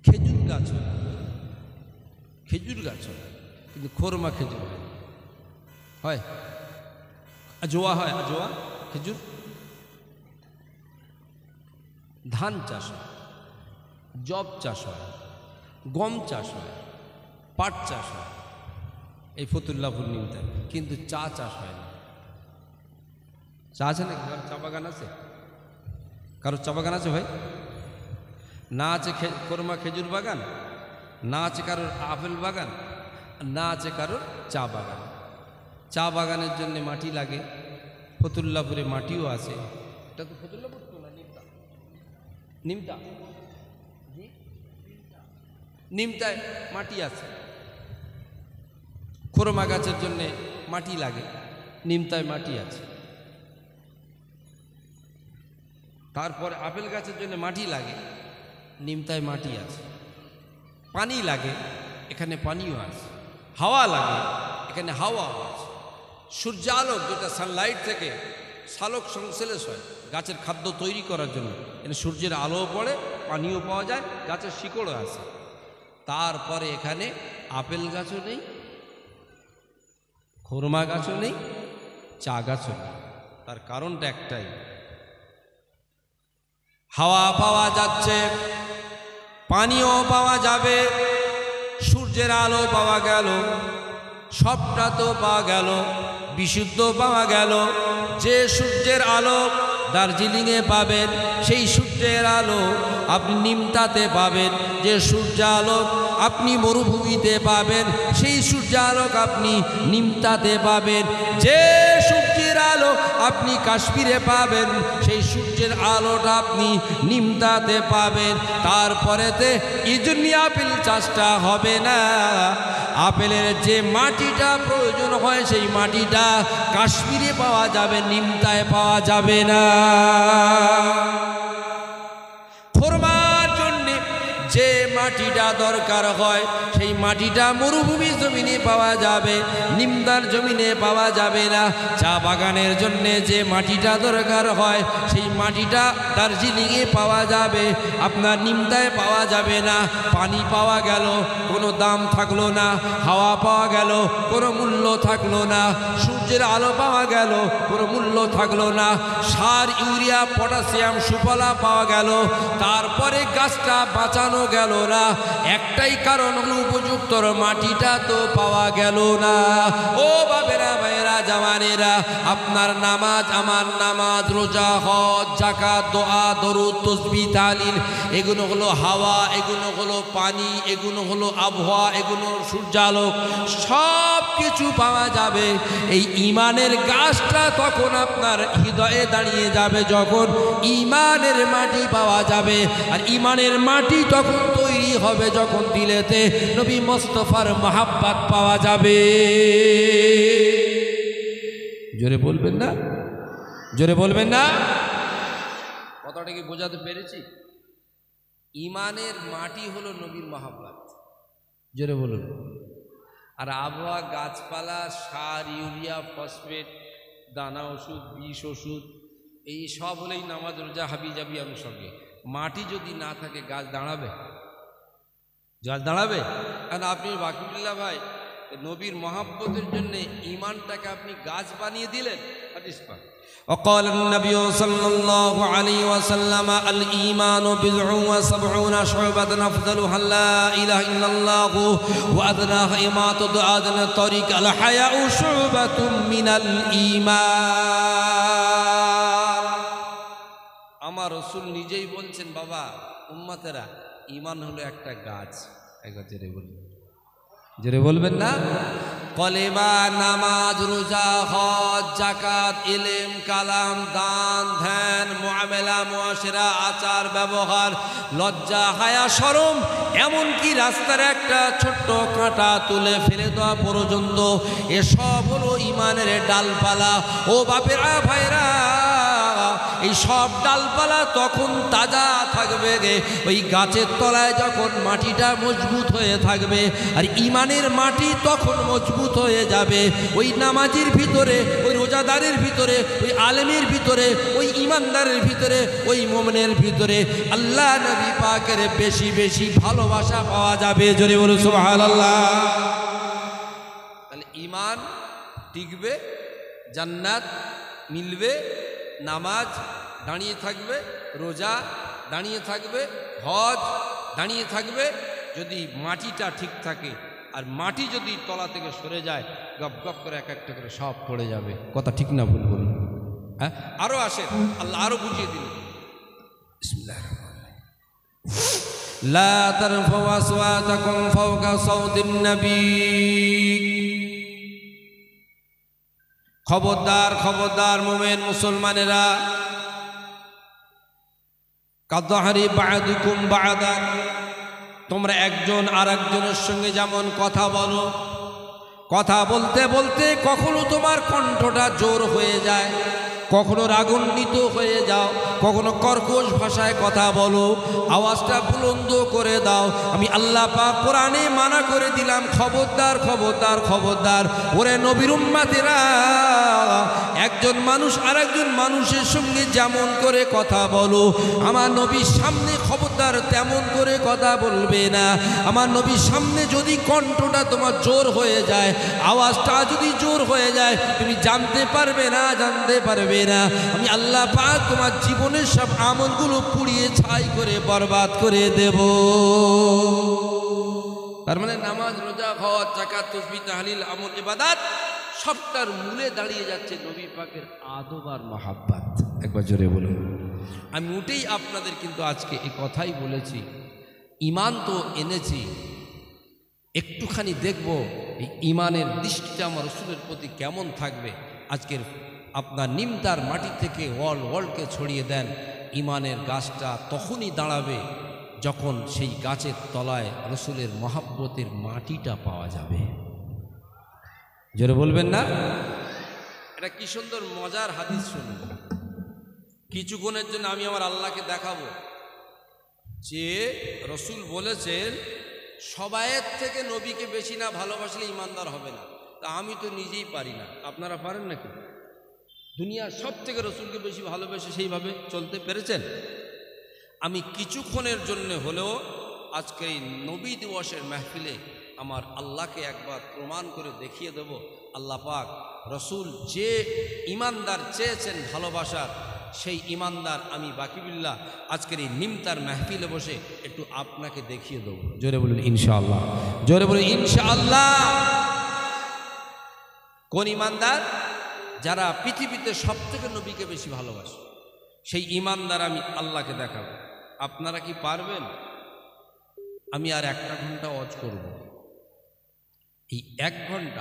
খেজুর গাছ হয়, খেজুর গাছ হয়, কিন্তু খোরমা খেজুর হয়, আজোয়া হয়, আজোয়া খেজুর। ধান চাষ হয়, জব চাষ হয়, গম চাষ হয়, পাট চাষ হয় এই ফতুল্লাপুর নিমতায়, কিন্তু চা চাষ হয় না। চা আছে না? চা বাগান আছে? কারোর চা বাগান আছে ভাই? না আছে খোরমা খেজুর বাগান, না আছে কারোর আপেল বাগান, না আছে কারোর চা বাগান। চা বাগানের জন্য মাটি লাগে, ফতুল্লাপুরে মাটিও আছে। এটা তো ফতুল্লাপুর তো না, নিমতা, নিমতা, নিমতায় মাটি আছে। খোরমা গাছের জন্য মাটি লাগে, নিমতায় মাটি আছে। তারপরে আপেল গাছের জন্য মাটি লাগে, নিমতায় মাটি আছে। পানি লাগে, এখানে পানিও আছে। হাওয়া লাগে, এখানে হাওয়া আছে। সূর্যালোক, যেটা সানলাইট থেকে সালোক সংশ্লেষ হয় গাছের খাদ্য তৈরি করার জন্য, এখানে সূর্যের আলো পড়ে, পানিও পাওয়া যায়, গাছের শিকড়ও আছে। তারপরে এখানে আপেল গাছও নেই, খোরমা গাছও নেই, চা গাছও নেই। তার কারণটা একটাই, হাওয়া পাওয়া যাচ্ছে, পানিও পাওয়া যাবে, সূর্যের আলো পাওয়া গেল, সবটা তো পাওয়া গেল, বিশুদ্ধ পাওয়া গেল। যে সূর্যের আলো দার্জিলিংয়ে পাবেন, সেই সূর্যের আলো আপনি নিমতাতে পাবেন। যে সূর্যালোক আপনি মরুভূমিতে পাবেন, সেই সূর্যালোক আপনি নিমতাতে পাবেন। যে সূর্যের আলো আপনি কাশ্মীরে পাবেন, সেই সূর্যের আলোটা আপনি নিমতাতে পাবেন। তারপরেতে এই জন্য আপেল চাষটা হবে না। আপেলের যে মাটিটা প্রয়োজন হয়, সেই মাটিটা কাশ্মীরে পাওয়া যাবে, নিমতায় পাওয়া যাবে না। খোরমার জন্য যে মাটিটা দরকার হয়, সেই মাটিটা মরুভূমি জমিনে পাওয়া যাবে, নিমতার জমিনে পাওয়া যাবে না। চা বাগানের জন্য যে মাটিটা দরকার হয়, সেই মাটিটা দার্জিলিংয়ে পাওয়া যাবে, আপনার নিমতায় পাওয়া যাবে না। পানি পাওয়া গেল, কোনো দাম থাকলো না। হাওয়া পাওয়া গেল, কোনো মূল্য থাকলো না। সূর্যের আলো পাওয়া গেল, কোনো মূল্য থাকলো না। সার, ইউরিয়া, পটাশিয়াম, সুফলা পাওয়া গেল, তারপরে গাছটা বাঁচানো গেল না। একটাই কারণ হলো উপযুক্ত মাটিটা তো পাওয়া গেল না। ও বাবেরা, ভাইয়েরা, জামানেরা, আপনার নামাজ, আমার নামাজ, রোজা, হজ, যাকাত, দোয়া, দরুদ, তাসবিহ, তাহলিল, এগুলো হলো হাওয়া, এগুলো হলো পানি, এগুলো হলো আবহাওয়া, এগুলো সূর্যালোক, সব কিছু পাওয়া যাবে। এই ইমানের গাছটা তখন আপনার হৃদয়ে দাঁড়িয়ে যাবে, যখন ইমানের মাটি পাওয়া যাবে। আর ইমানের মাটি তখন তৈরি হবে যখন দিলেতে নবী মুস্তাফার মহাব্বত পাওয়া যাবে। জোরে বলবেন না? জোরে বলবেন না? কথাটা কি বোঝাতে পেরেছি? ইমানের মাটি হলো নবীর মহাব্বত। জোরে বলুন। আর আবহাওয়া, গাছপালা, সার, ইউরিয়া, ফসফেট, দানা ওষুধ, বিষ ওষুধ, এই সব হলেই নামাজ, রোজা, হাবি জাবি অনুষঙ্গে। মাটি যদি না থাকে গাছ দাঁড়াবে? গাছ দাঁড়াবে? কারণ আপনি বাকিবুল্লাহ ভাই নবীর মহাব্বতের জন্য ইমানটাকে আপনি গাছ বানিয়ে দিলেন। হাদিস পাক, وقال النبي صلى الله عليه وسلم الإيمان بضع وسبعون شعبة أفضلها لا إله إلا الله وأدناها إماطة الأذى عن الطريق الحياء شعبة من الإيمان। আমার রাসূল নিজেই বলছেন, বাবা উম্মতেরা, ঈমান হলো একটা গাছ। একবার জোরে বলবেন, জোরে বলবেন না? কলেমা, নামাজ, রোজা, হজ, যাকাত, ইলম, কালাম, দান, ধ্যান, মুআমালা, মুআশারা, আচার ব্যবহার, লজ্জা, হায়া, শরম, এমনকি রাস্তার একটা ছোট্ট কাঁটা তুলে ফেলে দেওয়া পর্যন্ত, এসব হলো ঈমানের ডালপালা। ও বাপেরা, ভাইরা, এই সব ডালপালা তখন তাজা থাকবে ওই গাছের তলায়, যখন মাটিটা মজবুত হয়ে থাকবে। আর ঈমানের মাটি তখন মজবুত হয়ে যাবে ওই নামাজির ভিতরে, ওই রোজা রোজাদারের ভিতরে, ওই আলেমের ভিতরে, ওই ইমানদারের ভিতরে, ওই মুমিনের ভিতরে আল্লাহ নবী পাকের বেশি বেশি ভালোবাসা পাওয়া যাবে। জোরে বলুন সুবহানাল্লাহ। তাহলে ঈমান টিকবে, জান্নাত মিলবে, নামাজ দাঁড়িয়ে থাকবে, রোজা দাঁড়িয়ে থাকবে, হজ দাঁড়িয়ে থাকবে, যদি মাটিটা ঠিক থাকে। আর মাটি যদি তলা থেকে সরে যায়, গপ গপ করে এক একটা করে সব পড়ে যাবে। কথা ঠিক না ভুল বলুন? হ্যাঁ, আরো আসেন, আল্লাহ আরো বুঝিয়ে দিল। বিসমিল্লাহির রহমানির রহিম। লা তারফাউ আসওয়াতাকুম ফাওকা সাওতিন নবী। খবরদার, খবরদার মুমিন মুসলমানেরা, কাদহারি বা'দুকুম বা'দান, তোমরা একজন আর একজনের সঙ্গে যেমন কথা বলো, কথা বলতে বলতে কখনো তোমার কণ্ঠটা জোর হয়ে যায়, কখনো রাগান্বিত হয়ে যাও, কখনো কর্কশ ভাষায় কথা বলো, আওয়াজটা বুলন্দ করে দাও। আমি আল্লাহ পাক কোরআনে মানা করে দিলাম, খবরদার, খবরদার, খবরদার। ওরে নবীর উম্মতেরা, একজন মানুষ আর একজন মানুষের সঙ্গে যেমন করে কথা বলো, আমার নবীর সামনে খবরদার তেমন করে কথা বলবে না। আমার নবীর সামনে যদি কণ্ঠটা তোমার জোর হয়ে যায়, আওয়াজটা যদি জোর হয়ে যায়, তুমি জানতে পারবে না, জানতে পারবে না। আমি আল্লাহ পাক তোমার জীবনের সব আমলগুলো পুড়িয়ে ছাই করে বরবাদ করে দেব। তার মানে নামাজ, রোজা, হজ, যাকাত, তাসবিহ, তাহলিল, আমল, ইবাদত সবটার মূলে দাঁড়িয়ে যাচ্ছে নবী পাকের আদব আর মহাব্বত। একবার জোরে বলুন। আমি উঠেই আপনাদের কিন্তু আজকে এই কথাই বলেছি, ঈমান তো এনেছি, একটুখানি দেখব এই ঈমানের দৃষ্টিটা আমার রাসূলের প্রতি কেমন থাকবে। আজকের আপনার নিমতার মাটি থেকে ওয়ার্ল্ডকে ছড়িয়ে দেন, ঈমানের গাছটা তখনই দাঁড়াবে যখন সেই গাছের তলায় রাসূলের মহাব্বতের মাটিটা পাওয়া যাবে। জোরে বলবেন না? এটা কি সুন্দর মজার হাদিস শুনুন। কিছুক্ষণের জন্য আমি আমার আল্লাহকে দেখাবো যে রাসূল বলেছেন, সবাইয়ের থেকে নবীকে বেশি না ভালোবাসলে ঈমানদার হবে না। তা আমি তো নিজেই পারি না, আপনারা পারেন নাকি? দুনিয়ার সব থেকে রাসূলকে বেশি ভালোবেসে সেইভাবে চলতে পেরেছেন? আমি কিছুক্ষণের জন্য হলেও আজকে এই নবী দিবসের মাহফিলে আমার আল্লাহকে একবার প্রমাণ করে দেখিয়ে দেব, আল্লাহ পাক রাসূল যে ঈমানদার চেয়েছেন ভালোবাসার, সেই ঈমানদার আমি বাকিবিল্লাহ আজকের এই নিমতার মাহফিলে বসে একটু আপনাকে দেখিয়ে দেব। জোরে বলুন ইনশাআল্লাহ, জোরে বলুন ইনশাআল্লাহ। কোন ঈমানদার? যারা পৃথিবীতে সব থেকে নবীকে বেশি ভালোবাসে, সেই ঈমানদার আমি আল্লাহকে দেখাবো। আপনারা কি পারবেন? আমি আর একটা ঘন্টা ওয়াজ করব। এই এক ঘন্টা,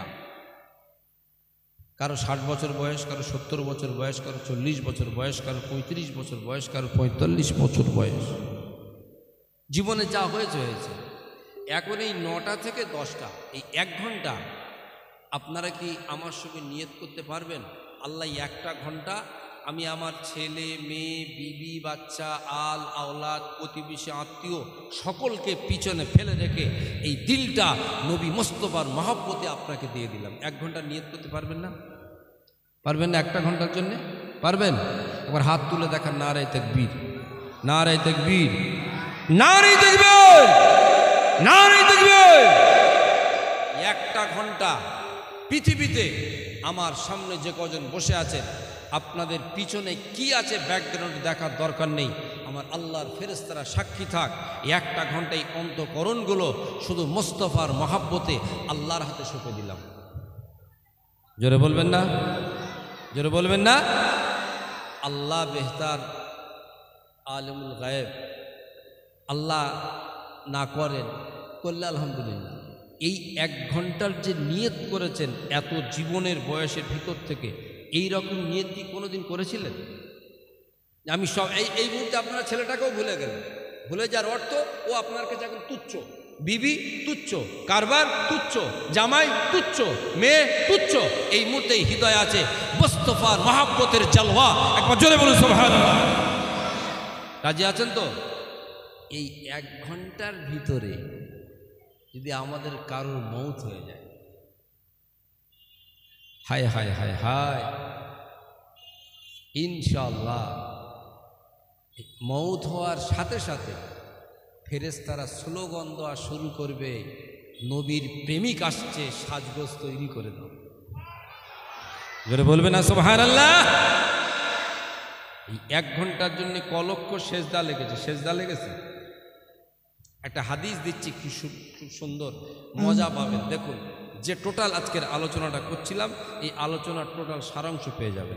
কারো 60 বছর বয়স, কারো 70 বছর বয়স, কারো 40 বছর বয়স, কারো 35 বছর বয়স, কারো 45 বছর বয়স, জীবনে যা হয়েছে হয়েছে। এখন এই 9টা থেকে 10টা, এই এক ঘন্টা আপনারা কি আমার সঙ্গে নিয়ত করতে পারবেন? আল্লাহ একটা ঘন্টা আমি আমার ছেলে মেয়ে, বিবি, বাচ্চা, আল আওলাদ, প্রতিবেশী, আত্মীয় সকলকে পিছনে ফেলে রেখে এই দিলটা নবী মুস্তাফার মহব্বতে আপনাকে দিয়ে দিলাম। এক ঘন্টা নিয়ত করতে পারবেন না? পারবেন না? একটা ঘন্টার জন্য পারবেন? একবার হাত তুলে দেখান, নারে তাকবীর, নারে তাকবীর, নারে তাকবীর, নারে তাকবীর। একটা ঘন্টা পৃথিবীতে আমার সামনে যে কজন বসে আছেন, আপনাদের পিছনে কি আছে ব্যাকগ্রাউন্ড দেখার দরকার নেই। আমার আল্লাহর ফেরেশতারা সাক্ষী থাক, একটা ঘন্টায় অন্তঃকরণগুলো শুধু মুস্তাফার মহাব্বতে আল্লাহর হাতে সঁপে দিলাম। জোরে বলবেন না? জোরে বলবেন না? আল্লাহ বেহতার, আলিমুল গায়েব। আল্লাহ না করেন, করলে আলহামদুলিল্লাহ। এই এক ঘন্টার যে নিয়ত করেছেন এত জীবনের বয়সের ভিতর থেকে, এই রকম নিয়ত কি কোনোদিন করেছিলেন? আমি সব এই মুহূর্তে আপনারা ছেলেটাকেও ভুলে গেলেন। ভুলে যাওয়ার অর্থ ও আপনার কাছে এখন তুচ্ছ, বিবি তুচ্ছ, কারবার তুচ্ছ, জামাই তুচ্ছ, মেয়ে তুচ্ছ। এই মুহূর্তে হৃদয় আছে মুস্তাফার মহাব্বতের জালওয়া। একবার জোরে বলুন সুবহানাল্লাহ। রাজি আছেন তো? এই এক ঘন্টার ভিতরে যদি আমাদের কারোর মৌত হয়ে যায়, হায় হায় হায় হায়, ইনশাআল্লাহ মৌত হওয়ার সাথে সাথে ফেরেশতারা স্লোগান দেওয়া শুরু করবে, নবীর প্রেমিক আসছে, সাজগোজ তৈরি করে দাও। জোরে বলবে না সুবহানাল্লাহ। এই 1 ঘন্টার জন্য কলক্ষ সেজদা লেগেছে, সেজদা লেগেছে। একটা হাদিস দিচ্ছি, কি সুন্দর মজা পাবেন। দেখুন, যে টোটাল আজকের আলোচনাটা করছিলাম, এই আলোচনার টোটাল সারাংশ পেয়ে যাবেন।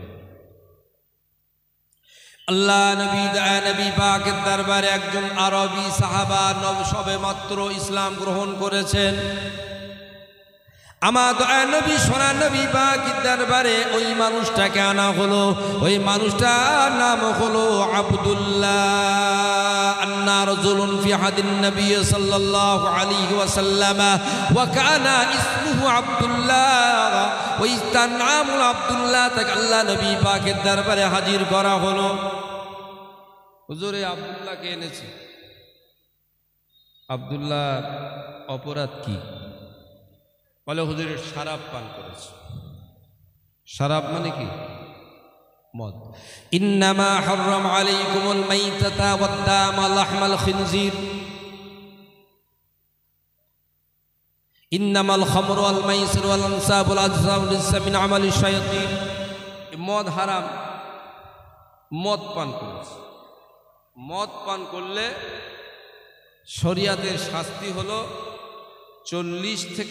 আল্লাহ নবী পাকের দরবারে একজন আরবি সাহাবা সবে মাত্র ইসলাম গ্রহণ করেছেন। আমার নবী সোনা নবী পাকের দরবারে ওই মানুষটাকে আনা হলো। ওই মানুষটার নাম হলো আব্দুল্লাহ। আন্না রাজুলুন ফি হাদিন নবী সাল্লাল্লাহু আলাইহি ওয়াসাল্লাম ওয়া কানা ইসমুহু আব্দুল্লাহ। ওই তার নাম হলো আব্দুল্লাহ। তাকে আল্লাহ নবী পাকের দরবারে হাজির করা হলো। হুজুরে আব্দুল্লাহকে এনেছি। আব্দুল্লাহর অপরাধ কি? বলে হুজুর শরাব পান করেছে। শরাব মানে কি? মদ। ইন্নামা হারাম আলাইকুমুল মাইতাতা ওয়াদ দাম ওয়া লাহমাল খিনজির ইন্নামাল খামরু ওয়াল মাইসির ওয়াল আনসাব ওয়াল আজলাম রিজসুম মিন আমালিশ শায়াতিন। মদ হারাম, মদ পান করেছে। মদ পান করলে শরিয়াতের শাস্তি হলো 40 থেকে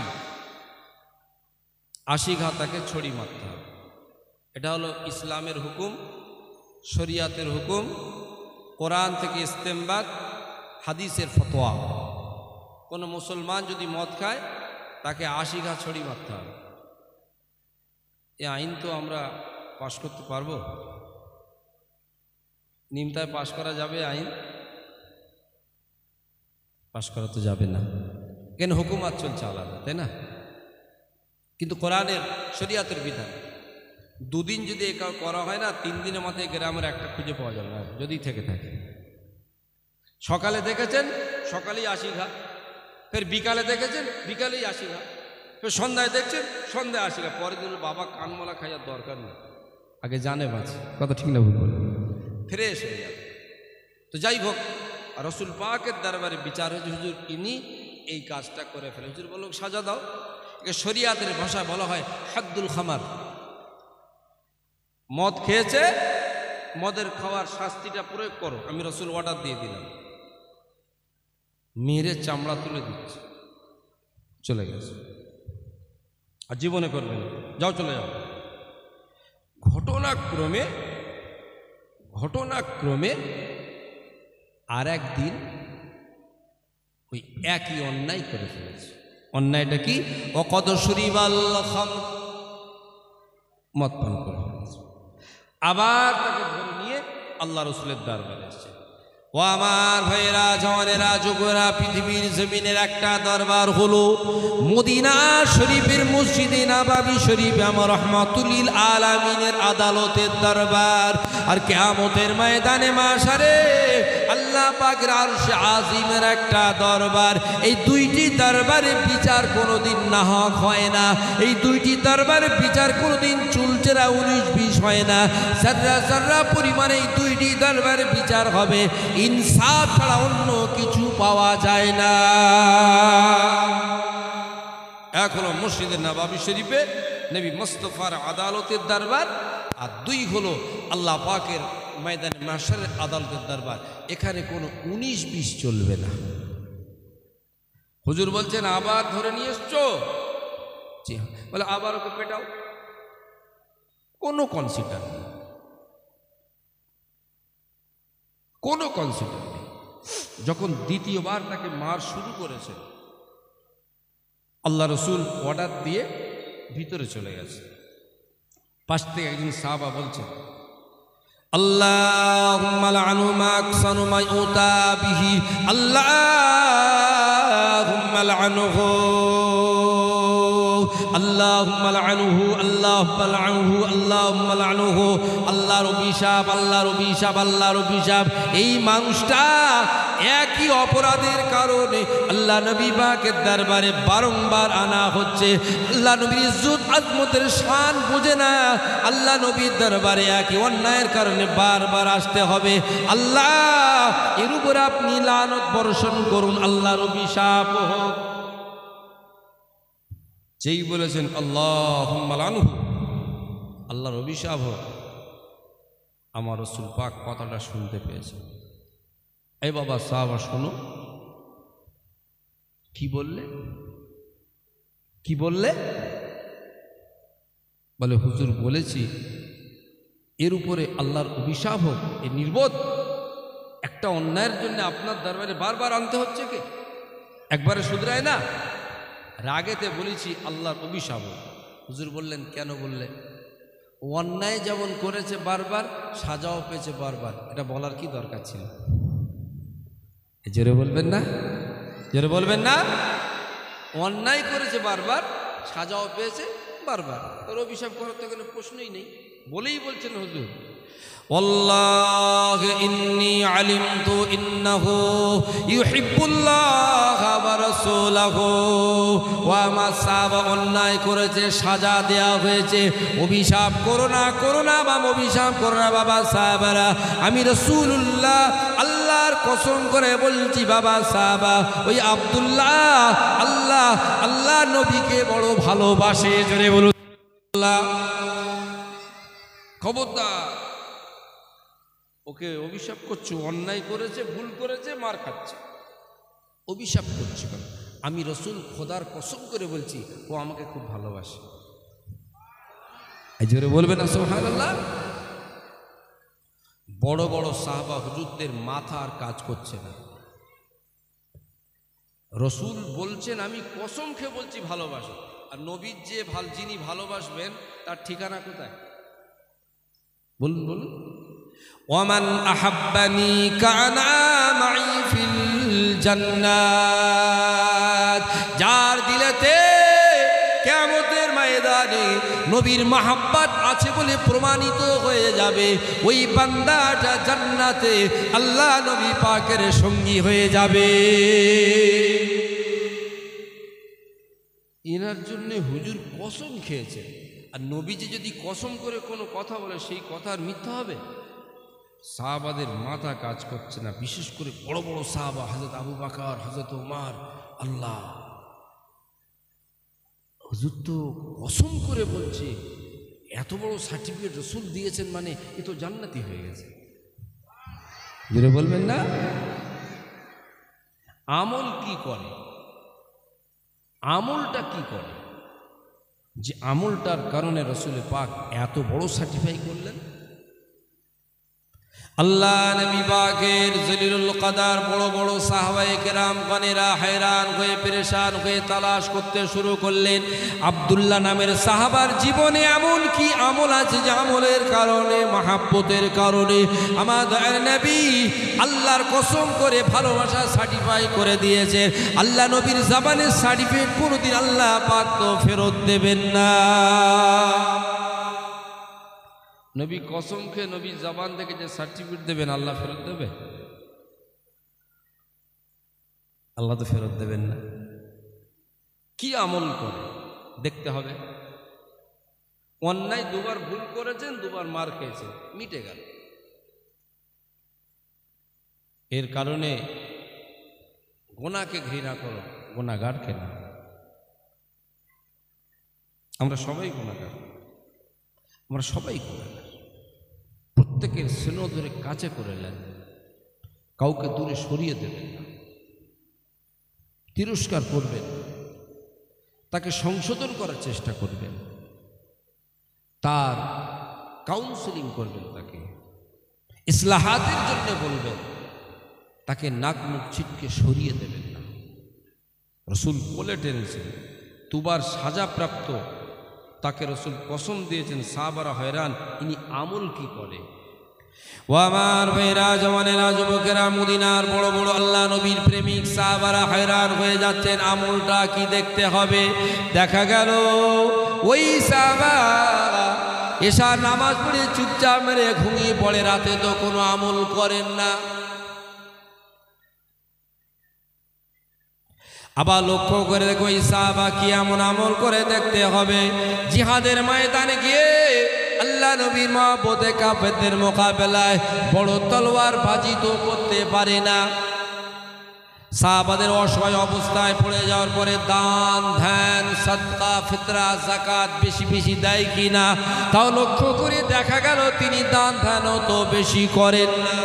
80 ঘা তাকে ছড়ি মারতে হবে। এটা হলো ইসলামের হুকুম, শরিয়াতের হুকুম, কোরআন থেকে ইস্তেমবাদ, হাদিসের ফতোয়া। কোনো মুসলমান যদি মদ খায় তাকে 80 ঘা ছড়ি মারতে হবে। এই আইন তো আমরা পাশ করতে পারবো? নিমতায় পাশ করা যাবে? আইন পাশ করা তো যাবে না, কেন? হুকুমাত চলছে আলাদা, তাই না? কিন্তু কোরআনের শরিয়াতের বিধান। 2 দিন যদি এ করা হয় না, 3 দিনের মাথায় গ্রামের একটা খুঁজে পাওয়া যাবে না, যদি থেকে থাকে। সকালে দেখেছেন, সকালেই 80 ঘা। ফের বিকালে দেখেছেন, বিকালেই 80 ঘা। ফের সন্ধ্যায় দেখছেন, সন্ধ্যায় 80 ঘা। পরের দিন বাবা কানমলা খাইয়ার দরকার নেই, আগে জানে বাঁচে। কথা ঠিক না ভুল বলে? ফ্রেশ হয়ে যাবে। তো যাই হোক, রসুল পাকের দরবারে বিচার হয়েছে, হুজুর ইনি এই কাজটা করে ফেলে। হুজুর বলল সাজা দাও। একে শরিয়াতের ভাষায় বলা হয় হাদ্দুল খামার। মদ খেয়েছে, মদের খাওয়ার শাস্তিটা প্রয়োগ করো। আমি রসুল অর্ডার দিয়ে দিলাম, মেরে চামড়া তুলে দিচ্ছে, চলে গেছে। আর জীবনে করবেন, যাও চলে যাও। ঘটনাক্রমে আর একদিন ওই একই অন্যায় করে ফেলেছে। অন্যায়টা কি? ওয়াকাদ শুরিবাল খামর, মদ পান করে ফেলেছে। আবার তাকে ধরে নিয়ে আল্লাহ রসুলের দরবারে এসেছে। ও আমার ভাইয়েরা, জওয়ানেরা, যুবকরা, পৃথিবীর জমিনের একটা দরবার হলো মদিনা শরীফের মসজিদে নববী শরীফ, আমার রহমাতুল লিল আলামিনের আদালতের দরবার। আর কিয়ামতের ময়দানে মাশারে আল্লাহ পাকের আরশে আজিমের একটা দরবার। এই 2টি দরবারে বিচার কোনোদিন নাহক হয় না। এই 2টি দরবারে বিচার কোনোদিন চুলচেরা 19-20 হয় না। যারা যারা পরিমাণে এই 2টি দরবারে বিচার হবে। ইনসাফ ছাড়া অন্য কিছু পাওয়া যায় না। এক হলো মসজিদে নববী শরীফে নবী মুস্তাফার আদালতের দরবার, আর 2 হলো আল্লাহ পাকের ময়দানে মাশারের আদালতের দরবার। এখানে কোনো 19-20 চলবে না। হুজুর বলছেন আবার ধরে নিয়ে এসছো? জি হ্যাঁ। বলে আবার ওকে পেটাও, কোনো কনসিডার নেই, কোনো কনসিডার নেই। যখন দ্বিতীয়বার তাকে মার শুরু করেছে, আল্লাহ রসুল অর্ডার দিয়ে ভিতরে চলে গেছে। পাশ থেকে একজন সাহাবা বলছেন, আল্লাহুম্মা লা'নহু মা আকসানু মা ইউতা বিহি, আল্লাহুম্মা লা'নহু। আল্লাহুম্মা লা'আনহু আল্লাহুম্মা লা'আনহু আল্লাহুম্মা লা'আনহু। আল্লাহর অভিশাপ, আল্লাহর অভিশাপ, আল্লাহর অভিশাপ। এই মানুষটা একই অপরাধের কারণে আল্লাহ নবী পাকের দরবারে বারংবার আনা হচ্ছে। আল্লাহ নবীর ইজ্জত আজমতের শান বুঝে না, আল্লাহ নবীর দরবারে একই অন্যায়ের কারণে বারবার আসতে হবে। আল্লাহ এর উপর আপনি লানত বর্ষণ করুন, আল্লাহর অভিশাপ হোক। যেই বলেছেন আল্লাহুম্মা লা'আনহু, আল্লাহর অভিশাপ হোক, আমার রাসূল পাক কথাটা শুনতে পেয়েছে। এই বাবা সাহাবা শোনো, কি বললে? কি বললে? বলে হুজুর বলেছি এর উপরে আল্লাহর অভিশাপ হোক। এ নির্বোধ একটা অন্যায়ের জন্য আপনার দরবারে বারবার আনতে হচ্ছে, কে একবারে শুধরায় না? রাগেতে বলেছি আল্লাহর অভিশাপ হোক। হুজুর বললেন কেন? বললে অন্যায় যেমন করেছে বারবার, সাজাও পেয়েছে বারবার। এটা বলার কি দরকার ছিল? জোরে বলবেন না, জোরে বলবেন না। অন্যায় করেছে বারবার, সাজাও পেয়েছে বারবার, তোর অভিশাপ করার তো কোনো প্রশ্নই নেই। বলেই বলছেন হুজুর ওয়াল্লাহি ইন্নী আলিমতু ইন্নাহু ইউহিব্বুল্লাহ ওয়া রাসূলুহু। ওয়া মা সাহাবা অন্যায় করেছে, সাজা দেয়া হয়েছে। অভিশাপ করো না, করো না বাবা, অভিশাপ করো না বাবা সাহাবারা। আমি রাসূলুল্লাহ আল্লাহর কসম করে বলছি বাবা সাহাবা, ওই আব্দুল্লাহ আল্লাহ নবীকে বড় ভালোবাসে। জোরে বলুন আল্লাহ। খবরদার, ওকে অভিশাপ করছো, অন্যায় করেছে, ভুল করেছে, মার খাচ্ছে, অভিশাপ করছে কেন? আমি রসুল খোদার কসম করে বলছি ও আমাকে খুব ভালোবাসে। এই জোরে বলবে না সুবহানাল্লাহ। বড় বড় সাহাবা হুজুরদের মাথা আর কাজ করছে না। রসুল বলছেন আমি কসম খেয়ে বলছি ভালোবাসো, আর নবীর যে যিনি ভালোবাসবেন তার ঠিকানা কোথায়? বলুন বলুন। ওয়ামান আহাব্বানি কানা মাই ফিল জান্নাত। যার দিলেতে কিয়ামতের ময়দানে নবীর মাহাব্বত আছে বলে প্রমাণিত হয়ে যাবে, ওই বান্দাটা জান্নাতে আল্লাহ নবী পাকের সঙ্গী হয়ে যাবে। এনার জন্য হুজুর কসম খেয়েছে। আর নবীজি যদি কসম করে কোনো কথা বলে সেই কথার মিথ্যা হবে? সাহাবাদের মাথা কাজ করছে না, বিশেষ করে বড় বড় সাহাবা, হযরত আবু বকর, হযরত ওমর। আল্লাহ, হুজুর তো কসম করে বলছে, এত বড় সার্টিফিকেট রাসূল দিয়েছেন, মানে এ তো জান্নাতি হয়ে গেছে। জোরে বলবেন না। আমল কি করে? আমলটা কি করে যে আমলটার কারণে রাসূল পাক এত বড় সার্টিফাই করলেন? আল্লাহ নবী পাকের জলিলুল কদর বড় বড় সাহাবায়ে কেরাম গণেরা हैरान হয়ে পেরেশান হয়ে তালাশ করতে শুরু করলেন। আব্দুল্লাহ নামের সাহাবার জীবনে এমন কি আমল আছে যে আমলের কারণে, মহাব্বতের কারণে আমাদের নবী আল্লাহর কসম করে ভালোবাসা সার্টিফাই করে দিয়েছে। আল্লাহ নবীর জবানের সার্টিফিকেট কোনোদিন আল্লাহ পাক তো ফেরত দেবেন না। নবী কসম খেয়ে নবীর জবান থেকে যে সার্টিফিকেট দেবেন আল্লাহ ফেরত দেবে? আল্লাহ তো ফেরত দেবেন না। কি আমল করে দেখতে হবে। অন্যায় দুবার ভুল করেছেন, দুবার মার খেয়েছেন, মিটে গেল। এর কারণে গুনাহকে ঘৃণা করো, গুনাহগারকে না। আমরা সবাই গুনাহগার, আমরা সবাই গুনাহগার। প্রত্যেকের স্নেহ ধরে কাছে করে নেন, কাউকে দূরে সরিয়ে দেবেন না, তিরস্কার করবেন, তাকে সংশোধন করার চেষ্টা করবেন, তার কাউন্সেলিং করবেন, তাকে ইসলাহাতের জন্য বলবেন, তাকে নাক মুখ ছিটকে সরিয়ে দেবেন না। রসুল বলে টেনেছেন, দুবার সাজাপ্রাপ্ত তাকে রসুল কসম দিয়েছেন, সাহাবারা হয়রান ইনি আমল কি করে। ও আমার ভাইরা, জওয়ানেরা, যুবকেরা, মদিনার বড় বড় আল্লাহ নবীর প্রেমিক সাহাবারা হয়রান হয়ে যাচ্ছেন, আমলটা কি দেখতে হবে। দেখা গেল ওই সাহাবা এশার নামাজ পড়ে চুপচাপ মেরে ঘুমিয়ে পড়ে, রাতে তো কোনো আমল করেন না। আবার লক্ষ্য করে দেখো এই সাহাবা কি এমন আমল করে দেখতে হবে। জিহাদের ময়দানে গিয়ে আল্লাহ নবীর মহব্বতে কাফেরদের মোকাবেলায় বড় তলোয়ার বাজি তো করতে পারে না। সাহাবাদের অসহায় অবস্থায় পড়ে যাওয়ার পরে দান ধ্যান সাদকা ফিতরা যাকাত বেশি বেশি দেয় কিনা তাও লক্ষ্য করে দেখা গেল তিনি দান ধ্যানও তো বেশি করেন না।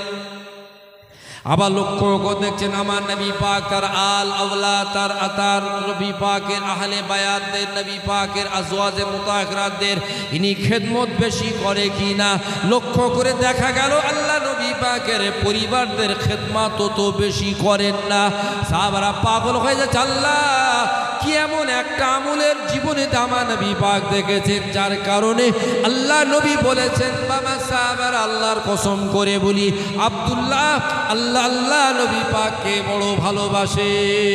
আবার লক্ষ্য করে দেখছেন আমার নবী পাক তার আল আওলাদ তার নবী পাকের আহলে বায়াতদের, নবী পাকের আজওয়াজে মুতাহহারাতদের ইনি খেদমত বেশি করে কিনা লক্ষ্য করে দেখা গেল আল্লাহ নবী পাকের পরিবারদের খেদমত তো বেশি করেন না। সাহাবারা পাগল হয়ে যাচ্ছে, আল্লাহ কি এমন একটা আমলের জীবনে আমার নবী পাক দেখেছেন যার কারণে আল্লাহ নবী বলেছেন, বাবা সাহাবারা আল্লাহর কসম করে বলি আব্দুল্লাহ আল্লাহ নবী পাককে বড় ভালোবাসে।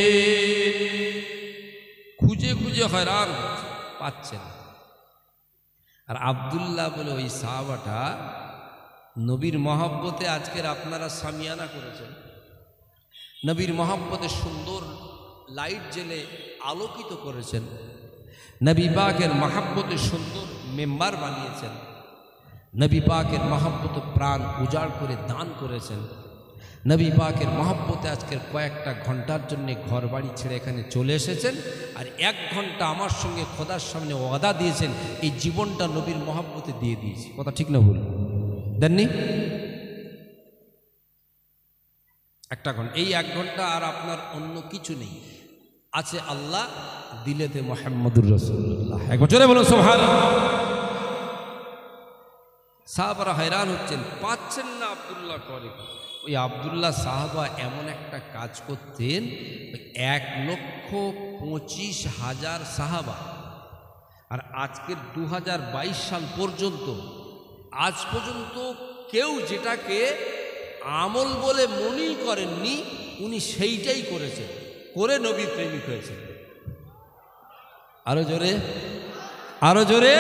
খুঁজে খুঁজে হয়রান পাচ্ছেন। আর আব্দুল্লাহ বলে ওই সাহাবাটা নবীর মহব্বতে আজকের আপনারা সামিয়ানা করেছেন, নবীর মহব্বতে সুন্দর লাইট জেলে আলোকিত করেছেন, নবী পাকের মহব্বতে সুন্দর মেম্বার বানিয়েছেন, নবী পাকের মহব্বতে প্রাণ উজাড় করে দান করেছেন, নবী পাকের মহব্বতে আজকের কয়েকটা ঘন্টার জন্য ঘর বাড়ি ছেড়ে এখানে চলে এসেছেন, আর 1 ঘন্টা আমার সঙ্গে খোদার সামনে ওয়াদা দিয়েছেন এই জীবনটা নবীর মহব্বতে দিয়ে দিয়েছি। কথা ঠিক না ভুল দেননি? 1 ঘন্টা, এই 1 ঘন্টা আর আপনার অন্য কিছু নেই, আছে আল্লাহ, দিলেতে মুহাম্মদুর রাসূলুল্লাহ। এক বছরে বলুন সুবহানাল্লাহ। সাহাবারা হয়রান হচ্ছেন, পাচ্ছেন না আব্দুল্লাহ করে। ওই আব্দুল্লাহ সাহাবা এমন একটা কাজ করতেন, 1,25,000 সাহাবা, আর আজকের 2022 সাল পর্যন্ত আজ পর্যন্ত কেউ যেটাকে আমল বলে মনেই করেননি উনি সেইটাই করেছেন, করে নবী প্রেমিক হয়েছেন। আরো জোরে, আরো জোরে।